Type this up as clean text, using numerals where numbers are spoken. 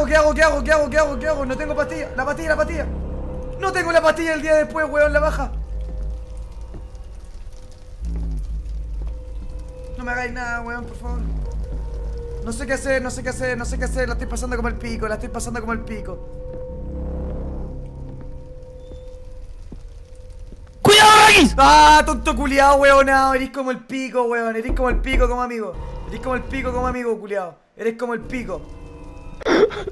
¿Qué hago? ¿Qué hago? ¿Qué hago? ¿Qué hago? ¿Qué hago? No tengo pastilla. La pastilla, la pastilla. No tengo la pastilla el día después, weón, la baja. No me hagáis nada, weón, por favor. No sé qué hacer, no sé qué hacer, no sé qué hacer. La estoy pasando como el pico, la estoy pasando como el pico. ¡Cuidado, Rakis! ¡Ah, tonto culiao, weonado! Eres como el pico, weón. Eres como el pico como amigo. Eres como el pico como amigo, culiao. Eres como el pico.